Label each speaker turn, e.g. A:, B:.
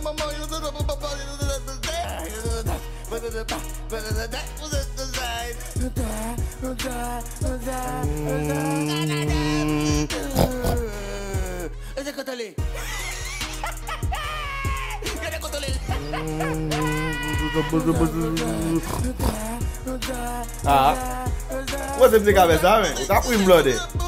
A: Ah, what's the big avec ça, mais t'as pris me bloder.